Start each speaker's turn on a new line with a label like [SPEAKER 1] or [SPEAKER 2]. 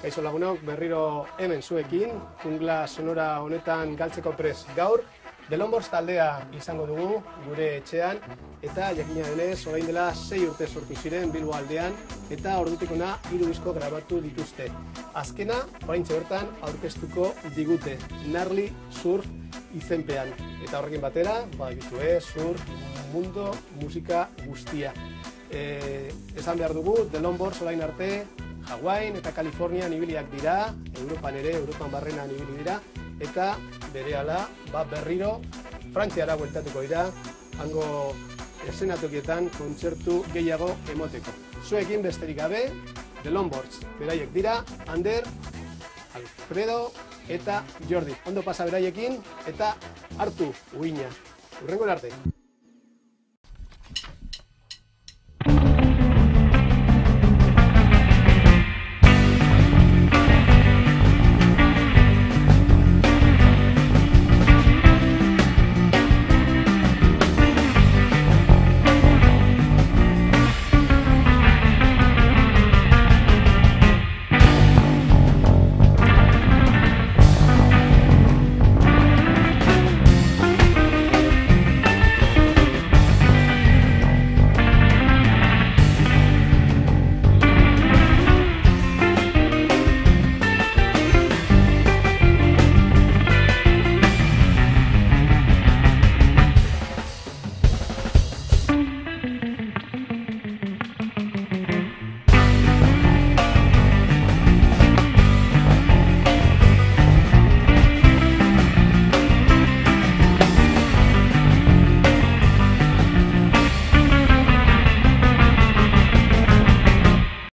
[SPEAKER 1] Kaixo lagunok, berriro hemen zuekin, jungla sonora honetan galtzeko prest gaur. The Lombords taldea izango dugu gure etxean, eta jakina denez, orain dela 6 urte sortu ziren Bilbo aldean, eta ordutik hona 3 disko grabatu dituzte. Azkena, oraintxe bertan aurkeztuko digute, Gnarly Surf izenpean. Eta horrekin batera, baditue, surf, mundo, musika guztia. Esan behar dugu, The Lombords orain arte, Hawaii eta Kalifornian ibiliak dira, Europan barrenan ibili dira, eta berehala berriro Frantziara bueltatuko dira, hango eszenatokietan kontzertu gehiago emoteko. Zuekin besterik gabe, The Lombords, beraiek dira, Ander, Alfredo eta Jordi. Ondo pasa beraiekin eta hartu uina. Hurrengo arte.